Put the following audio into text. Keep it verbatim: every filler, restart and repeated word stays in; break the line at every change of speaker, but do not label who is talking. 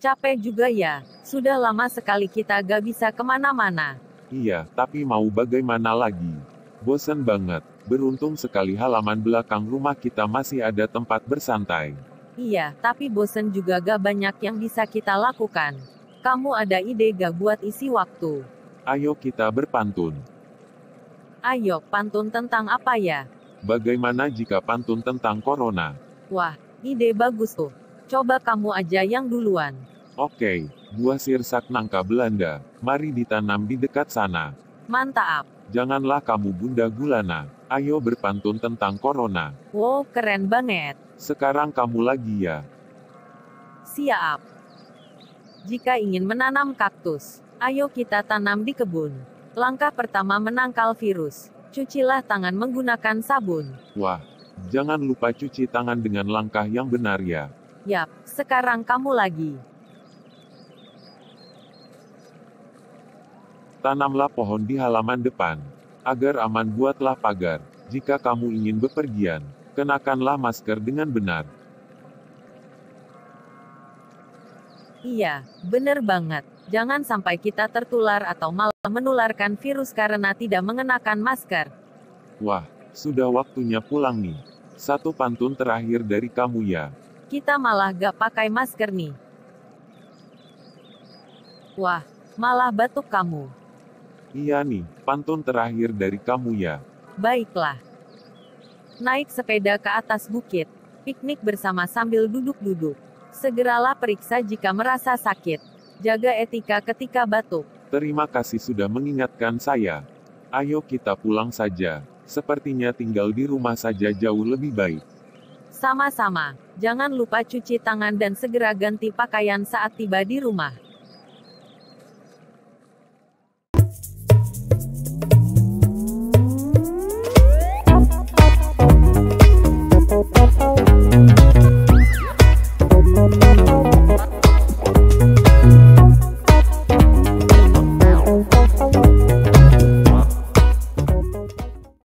Capek juga ya, sudah lama sekali kita gak bisa kemana-mana.
Iya, tapi mau bagaimana lagi? Bosen banget. Beruntung sekali halaman belakang rumah kita masih ada tempat bersantai.
Iya, tapi bosen juga gak banyak yang bisa kita lakukan. Kamu ada ide gak buat isi waktu?
Ayo kita berpantun.
Ayo, pantun tentang apa ya?
Bagaimana jika pantun tentang corona?
Wah, ide bagus tuh. Coba kamu aja yang duluan.
Oke, buah sirsak nangka Belanda. Mari ditanam di dekat sana.
Mantap.
Janganlah kamu bunda gulana. Ayo berpantun tentang corona.
Wow, keren banget.
Sekarang kamu lagi ya.
Siap. Jika ingin menanam kaktus, ayo kita tanam di kebun. Langkah pertama menangkal virus. Cucilah tangan menggunakan sabun.
Wah, jangan lupa cuci tangan dengan langkah yang benar ya.
Yap, sekarang kamu lagi.
Tanamlah pohon di halaman depan. Agar aman buatlah pagar. Jika kamu ingin bepergian, kenakanlah masker dengan benar.
Iya, bener banget. Jangan sampai kita tertular atau malah menularkan virus karena tidak mengenakan masker.
Wah, sudah waktunya pulang nih. Satu pantun terakhir dari kamu ya.
Kita malah gak pakai masker nih. Wah, malah batuk kamu.
Iya nih, pantun terakhir dari kamu ya.
Baiklah. Naik sepeda ke atas bukit. Piknik bersama sambil duduk-duduk. Segeralah periksa jika merasa sakit. Jaga etika ketika batuk.
Terima kasih sudah mengingatkan saya. Ayo kita pulang saja. Sepertinya tinggal di rumah saja jauh lebih baik.
Sama-sama. Jangan lupa cuci tangan dan segera ganti pakaian saat tiba di rumah.